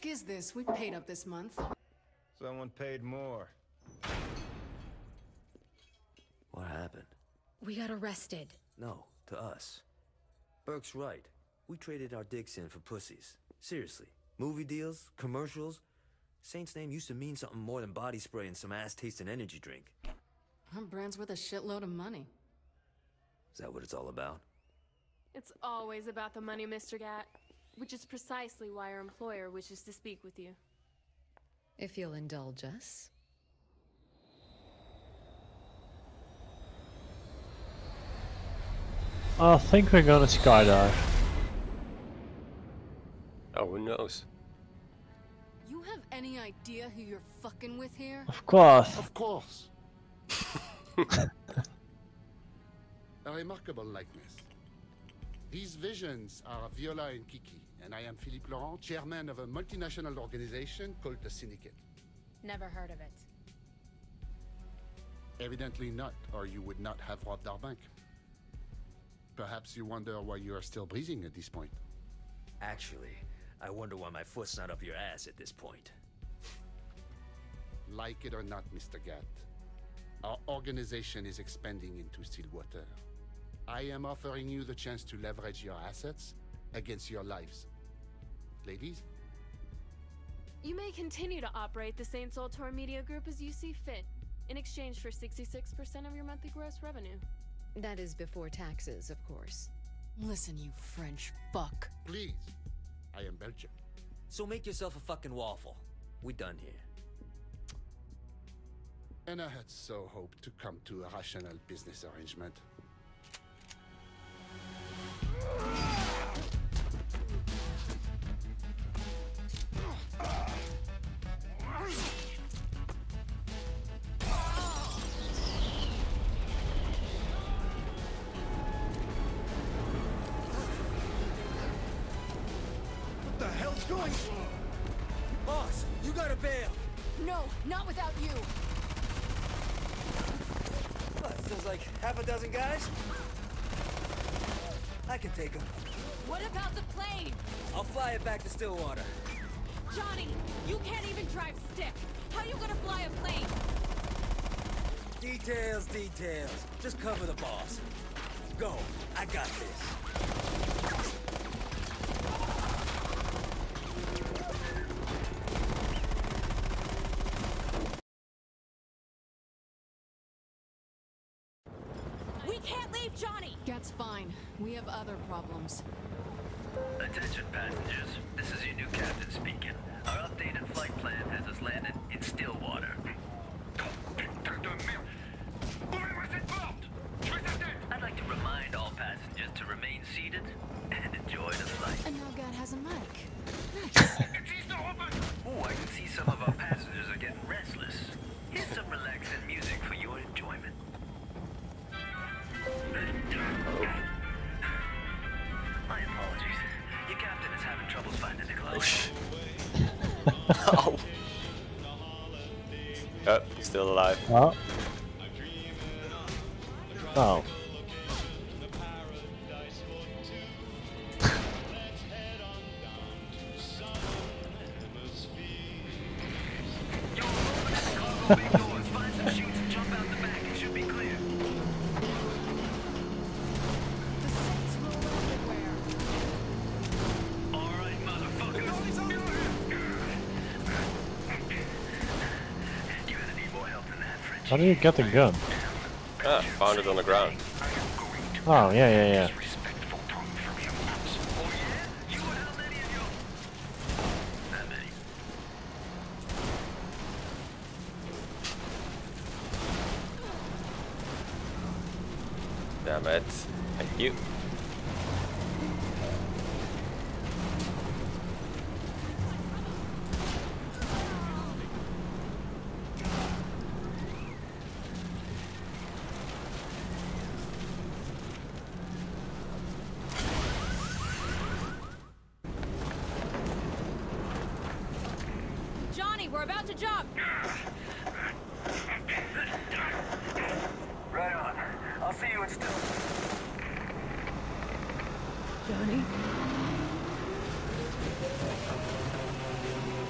is this? We paid up this month. Someone paid more. What happened? We got arrested. No, to us. Burke's right. We traded our dicks in for pussies. Seriously. Movie deals, commercials. Saint's name used to mean something more than body spray and some ass-tasting energy drink. Our brand's worth a shitload of money. Is that what it's all about? It's always about the money, Mr. Gat. Which is precisely why our employer wishes to speak with you. If you'll indulge us. I think we're gonna skydive. Oh, who knows? You have any idea who you're fucking with here? Of course. Of course. A remarkable likeness. These visions are Viola and Kiki, and I am Philippe Laurent, chairman of a multinational organization called the Syndicate. Never heard of it. Evidently not, or you would not have robbed our bank. Perhaps you wonder why you are still breathing at this point. Actually, I wonder why my foot's not up your ass at this point. Like it or not, Mr. Gat, our organization is expanding into Stillwater. I am offering you the chance to leverage your assets against your lives. Ladies? You may continue to operate the Saint Soltor Media Group as you see fit, in exchange for 66% of your monthly gross revenue. That is before taxes, of course. Listen, you French fuck. Please. I am Belgian. So make yourself a fucking waffle. We done here. And I had so hoped to come to a rational business arrangement. What the hell's going on? Boss, you gotta bail! No, not without you. What, there's like half a dozen guys? I can take them. What about the plane? I'll fly it back to Stillwater. Johnny, you can't even drive stick. How you gonna fly a plane? Details, details. Just cover the boss. Go, I got this. We can't leave Johnny! Gat's fine. We have other problems. Attention passengers, this is your new captain speaking. Our updated flight plan has us landed in Stillwater. I'd like to remind all passengers to remain seated and enjoy the flight. And now Gat has a mic. Nice. Oh, I can see some of our passengers are getting restless. Here's some relaxing music for your enjoyment. My apologies. Your captain is having troubles finding the clothes. Oh. Oh, he's still alive. Oh. Oh. Big doors, find some chutes and jump out the back. It should be clear. The Saints roll everywhere. All right, motherfuckers. You're gonna need more help than that, French. How do you get the gun? Ah, found it on the ground. Oh, yeah. Damn it. Thank you. Johnny, we're about to jump! Right on. I'll see you in Still. Johnny?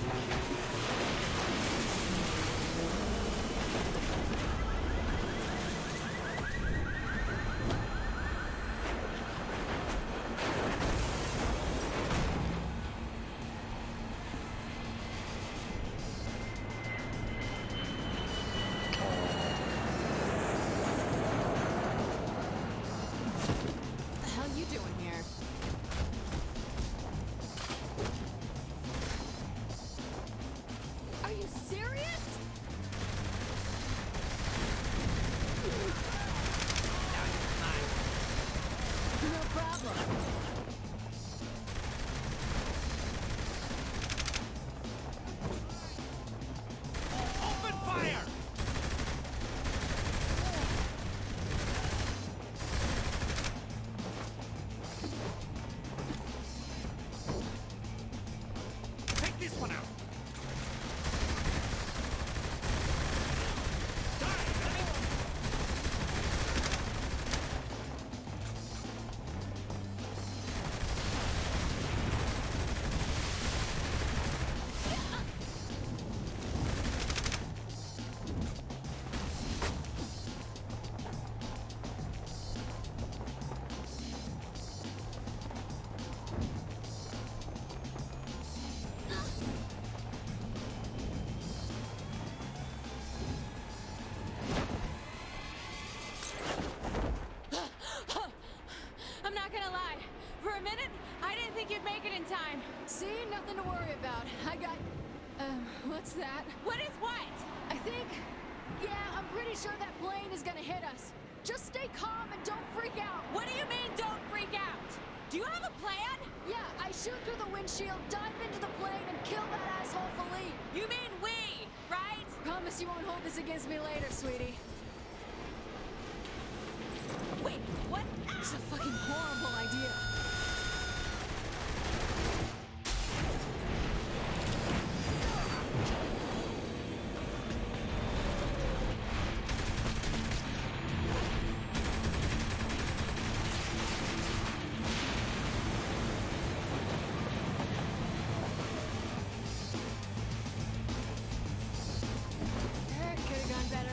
one out. I'm not gonna lie. For a minute, I didn't think you'd make it in time. See, nothing to worry about. I got... what's that? What is what? I think... Yeah, I'm pretty sure that plane is gonna hit us. Just stay calm and don't freak out. What do you mean, don't freak out? Do you have a plan? Yeah, I shoot through the windshield, dive into the plane, and kill that asshole Philippe. You mean we, right? Promise you won't hold this against me later, sweetie. Wait, what? It's a fucking horrible idea. That could have gone better.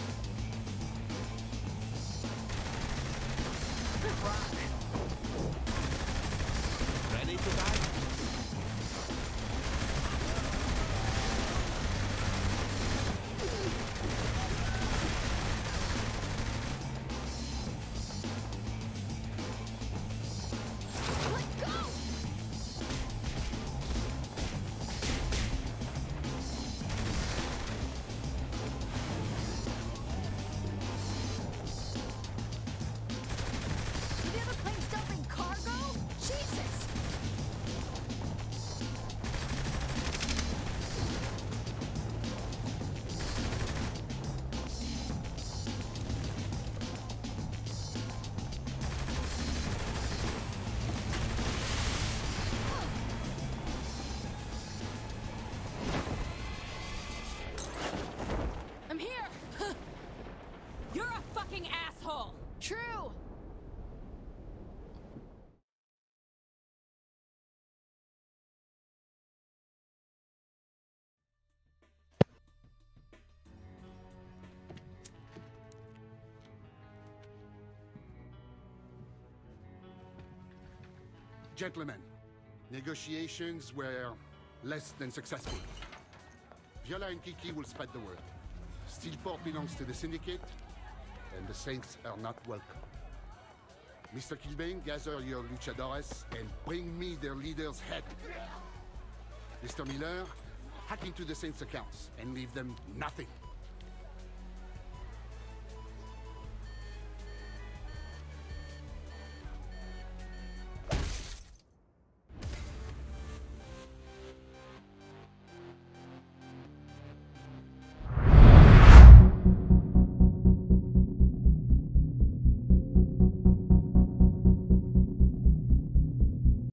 Ready to die? Let go! The other plane's dumping cargo? Jesus! I'm here! You're a fucking asshole. True! Gentlemen, negotiations were less than successful. Viola and Kiki will spread the word. Steelport belongs to the Syndicate, and the Saints are not welcome. Mr. Kilbane, gather your luchadores and bring me their leader's head. Mr. Miller, hack into the Saints' accounts and leave them nothing.